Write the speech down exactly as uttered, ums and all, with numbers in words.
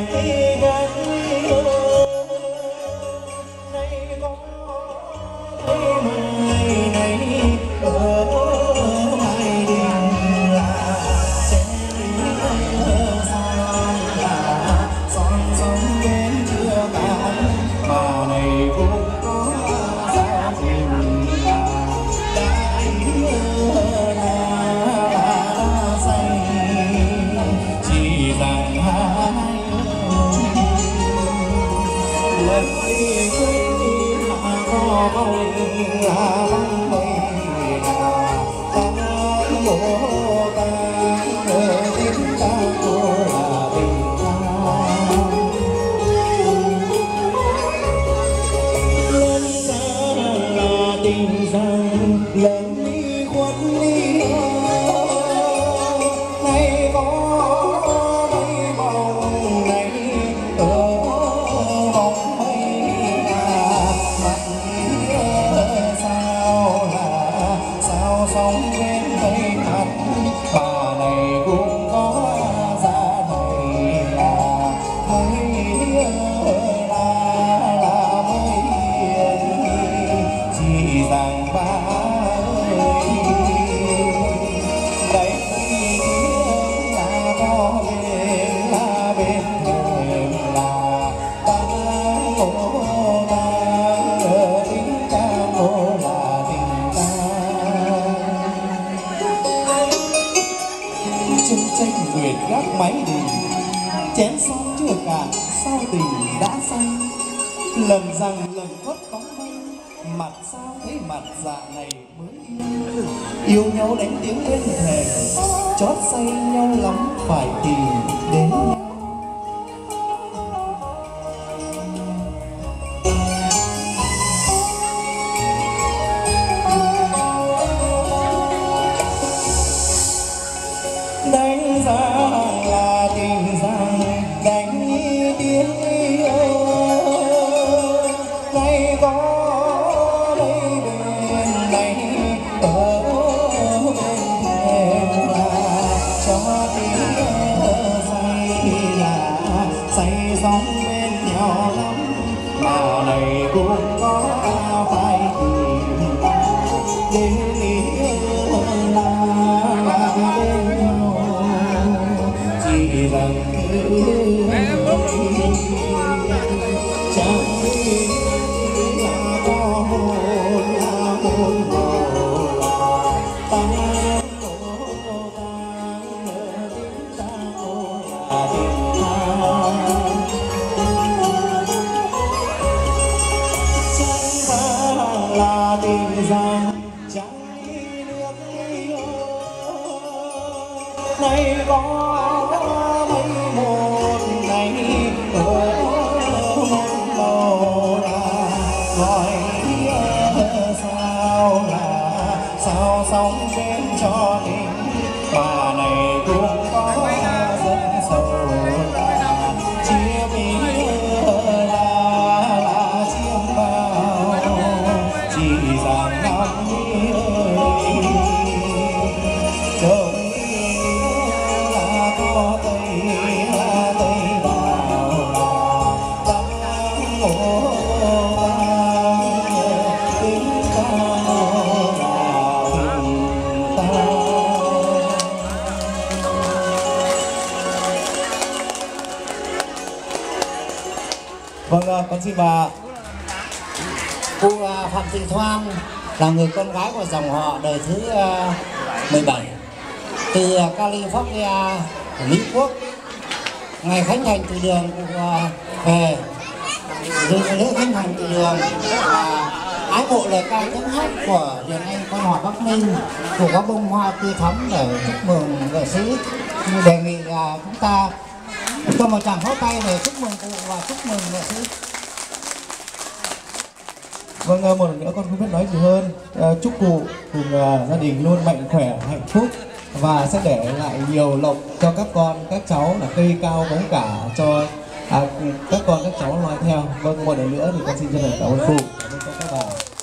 Lần rằng lần khuất bóng mây, mặt sao thấy mặt dạ này mới yêu. Yêu nhau đánh tiếng bên thề, chót say nhau lắm phải tìm đến nhau. Đánh giá là tình rằng đánh tiếng cũng có phải tìm đến yêu là là bên nhau, chỉ rằng chẳng biết là có hồn là hồn hồ là ta cô ta tiếng ta cô là tiếng ta là tình rằng chẳng nước yêu này có mấy một này ở một màu là gọi sao là sao sống bên cho tình mà này cũng có rất sâu là chia bí là là chiêm bao chỉ rằng năm ơi trời là có tây là tây vào là tăng ngộ tính ta là tình ta. Vâng, con xin bà cô Phạm Thị Thoan là người con gái của dòng họ đời thứ mười bảy từ California, Mỹ Quốc. Ngày khánh thành từ đường về dự lễ khánh thành từ đường và ái mộ lời ca tiếng hát của Hiền Anh con họ Bắc Ninh của có bông hoa tươi thắm để chúc mừng nghệ sĩ. Đề nghị là chúng ta cho một tràng pháo tay để chúc mừng cụ và chúc mừng nghệ sĩ. Vâng, một lần nữa con không biết nói gì hơn. Uh, chúc cụ cùng uh, gia đình luôn mạnh khỏe, hạnh phúc và sẽ để lại nhiều lộc cho các con, các cháu là cây cao bóng cả cho à, các con, các cháu nói theo. Vâng, một lần nữa thì con xin chân thành cảm ơn cụ, cảm ơn các bà.